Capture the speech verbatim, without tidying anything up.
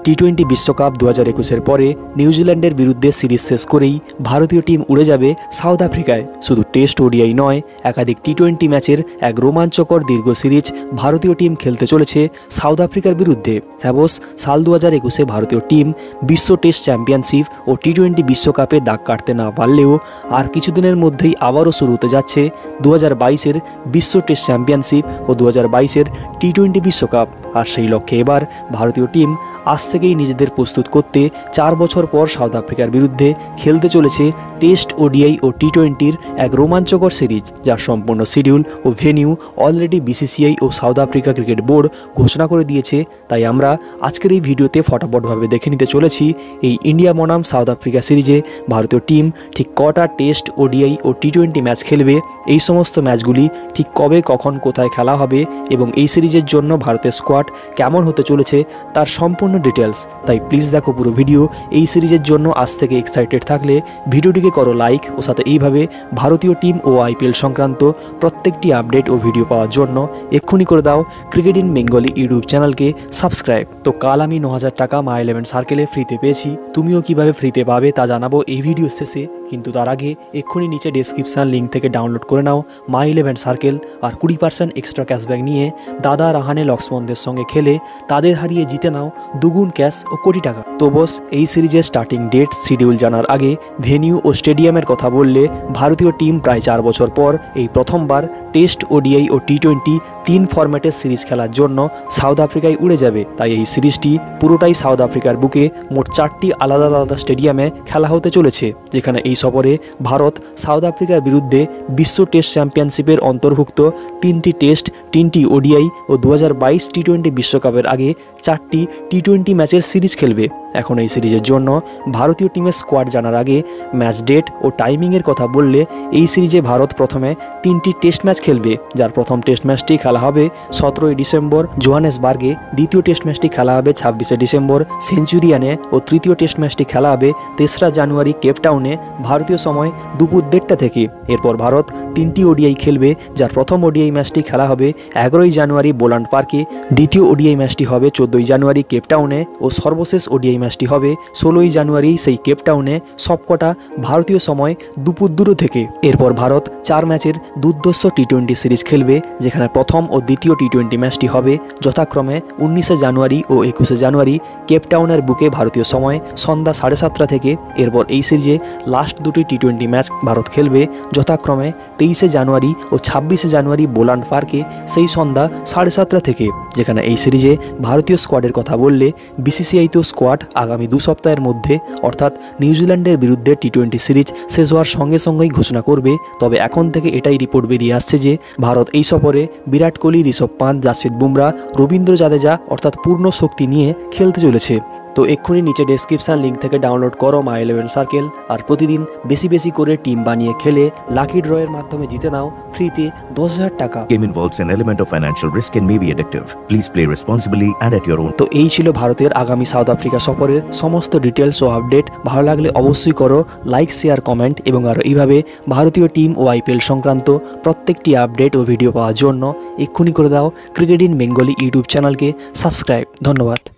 T twenty বিশ্বকাপ দু হাজার একুশের পরে নিউজিল্যান্ডের বিরুদ্ধে সিরিজ শেষ করেই ভারতীয় টিম উড়ে যাবে সাউথ আফ্রিকায়। শুধু টেস্ট ওডিআই নয়, একাধিক টি টোয়েন্টি ম্যাচের এক রোমাঞ্চকর দীর্ঘ সিরিজ ভারতীয় টিম খেলতে চলেছে সাউথ আফ্রিকার বিরুদ্ধে। হ্যাঁ বস, সাল দু হাজার একুশে ভারতীয় টিম বিশ্ব টেস্ট চ্যাম্পিয়নশিপ ও টি টোয়েন্টি বিশ্বকাপে দাগ কাটতে না পারলেও আর কিছুদিনের মধ্যেই আবারও শুরু হতে যাচ্ছে দু হাজার বাইশের বিশ্ব টেস্ট চ্যাম্পিয়নশিপ ও দু হাজার বাইশের টি টোয়েন্টি বিশ্বকাপ। আর সেই লক্ষ্যে এবার ভারতীয় টিম আজ থেকেই নিজেদের প্রস্তুত করতে চার বছর পর সাউথ আফ্রিকার বিরুদ্ধে খেলতে চলেছে টেস্ট ওডিআই ও টি টোয়েন্টির এক রোমাঞ্চকর সিরিজ, যার সম্পূর্ণ শিডিউল ও ভেনিউ অলরেডি বিসিসিআই ও সাউথ আফ্রিকা ক্রিকেট বোর্ড ঘোষণা করে দিয়েছে। তাই আমরা আজকের এই ভিডিওতে ফটাফটভাবে দেখে নিতে চলেছি এই ইন্ডিয়া বনাম সাউথ আফ্রিকা সিরিজে ভারতীয় টিম ঠিক কটা টেস্ট ওডিআই ও টি টোয়েন্টি ম্যাচ খেলবে, এই সমস্ত ম্যাচগুলি ঠিক কবে কখন কোথায় খেলা হবে এবং এই সিরিজের জন্য ভারতের স্কোয়াড কেমন হতে চলেছে তার সম্পূর্ণ ডিটেলস। তাই প্লিজ দেখো পুরো ভিডিও। এই সিরিজের জন্য আজ থেকে এক্সাইটেড থাকলে ভিডিওটিকে করো লাইক ও সাথে এইভাবে ভারতীয় টিম ও আইপিএল সংক্রান্ত প্রত্যেকটি আপডেট ও ভিডিও পাওয়ার জন্য এক্ষুনি করে দাও ক্রিকেট ইন বেঙ্গলি ইউটিউব চ্যানেলকে সাবস্ক্রাইব। তো কাল আমি ন হাজার টাকা মাই ইলেভেন সার্কেলে ফ্রিতে পেয়েছি, তুমিও কিভাবে ফ্রিতে পাবে তা জানাবো এই ভিডিও শেষে। কিন্তু তার আগে এক্ষুনি নিচে ডেসক্রিপশান লিঙ্ক থেকে ডাউনলোড করে নাও মাই ইলেভেন সার্কেল আর কুড়ি পার্সেন্ট এক্সট্রা ক্যাশব্যাক নিয়ে দাদা রাহানে লক্ষ্মণদের সঙ্গে খেলে তাদের হারিয়ে জিতে নাও দুগুণ ক্যাশ ও কোটি টাকা। তো বস, এই সিরিজের স্টার্টিং ডেট শিডিউল জানার আগে ভেনিউ ও স্টেডিয়ামের কথা বললে ভারতীয় টিম প্রায় চার বছর পর এই প্রথমবার টেস্ট ওডিআই ও টি টোয়েন্টি তিন ফরম্যাটের সিরিজ খেলার জন্য সাউথ আফ্রিকায় উড়ে যাবে। তাই এই সিরিজটি পুরোটাই সাউথ আফ্রিকার বুকে মোট চারটি আলাদা আলাদা স্টেডিয়ামে খেলা হতে চলেছে, যেখানে এই সফরে ভারত সাউথ আফ্রিকার বিরুদ্ধে বিশ্ব টেস্ট চ্যাম্পিয়নশিপের অন্তর্ভুক্ত তিনটি টেস্ট, তিনটি ওডিআই ও দু হাজার বাইশ টি টোয়েন্টি বিশ্বকাপের আগে চারটি টি টোয়েন্টি ম্যাচের সিরিজ খেলবে। এখন এই সিরিজের জন্য ভারতীয় টিমের স্কোয়াড জানার আগে ম্যাচ ডেট ও টাইমিংয়ের কথা বললে এই সিরিজে ভারত প্রথমে তিনটি টেস্ট ম্যাচ খেলবে, যার প্রথম টেস্ট ম্যাচটি খেলা হবে সতেরোই ডিসেম্বর জোহানেসবার্গে, দ্বিতীয় টেস্ট ম্যাচটি খেলা হবে ছাব্বিশে ডিসেম্বর সেঞ্চুরিয়ানে ও তৃতীয় টেস্ট ম্যাচটি খেলা হবে তেসরা জানুয়ারি কেপটাউনে ভারতীয় সময় দুপুর দেড়টা থেকে। এরপর ভারত তিনটি ওডিআই খেলবে, যার প্রথম ওডিআই ম্যাচটি খেলা হবে এগারোই জানুয়ারি বোল্যান্ড পার্কে, দ্বিতীয় ওডিআই ম্যাচটি হবে চোদ্দোই জানুয়ারি কেপটাউনে ও সর্বশেষ ওডিআই ম্যাচটি হবে ষোলোই জানুয়ারি সেই কেপটাউনে, সবকটা ভারতীয় সময় দুপুর দুটো থেকে। এরপর ভারত চার ম্যাচের দুর্ধর্ষ টি টোয়েন্টি সিরিজ খেলবে, যেখানে প্রথম ও দ্বিতীয় টি টোয়েন্টি ম্যাচটি হবে যথাক্রমে উনিশে জানুয়ারি ও একুশে জানুয়ারি কেপটাউনের বুকে ভারতীয় সময় সন্ধ্যা সাড়ে সাতটা থেকে। এরপর এই সিরিজে লাস্ট দুটি টি টোয়েন্টি ম্যাচ ভারত খেলবে যথাক্রমে তেইশে জানুয়ারি ও ছাব্বিশে জানুয়ারি বোল্যান্ড পার্কে, সেই সন্ধ্যা সাড়ে সাতটা থেকে। যেখানে এই সিরিজে ভারতীয় স্কোয়াডের কথা বললে বিসিসিআই তো স্কোয়াড আগামী দু সপ্তাহের মধ্যে অর্থাৎ নিউজিল্যান্ডের বিরুদ্ধে টি টোয়েন্টি সিরিজ শেষ হওয়ার সঙ্গে সঙ্গেই ঘোষণা করবে। তবে এখন থেকে এটাই রিপোর্ট বেরিয়ে আসছে যে ভারত এই সফরে বিরাট কোহলি, ঋষভ পান্ত, জাসপ্রীত বুমরা, রবীন্দ্র জাদেজা অর্থাৎ পূর্ণ শক্তি নিয়ে খেলতে চলেছে। তো এক্ষুনি নিচে ডেসক্রিপশান লিঙ্ক থেকে ডাউনলোড করো মাই ইলেভেন সার্কেল আর প্রতিদিন বেশি বেশি করে টিম বানিয়ে খেলে লাকি ড্রয়ের মাধ্যমে জিতে নাও ফ্রিতে দশ হাজার টাকা। Game involves an element of financial risk and may be addictive. Please play responsibly and at your own. তো এই ছিল ভারতের আগামী সাউথ আফ্রিকা সফরের সমস্ত ডিটেলস ও আপডেট। ভালো লাগলে অবশ্যই করো লাইক, শেয়ার, কমেন্ট এবং আরও এইভাবে ভারতীয় টিম ও আইপিএল সংক্রান্ত প্রত্যেকটি আপডেট ও ভিডিও পাওয়ার জন্য এক্ষুনি করে দাও ক্রিকেট ইন বেঙ্গলি ইউটিউব চ্যানেলকে সাবস্ক্রাইব। ধন্যবাদ।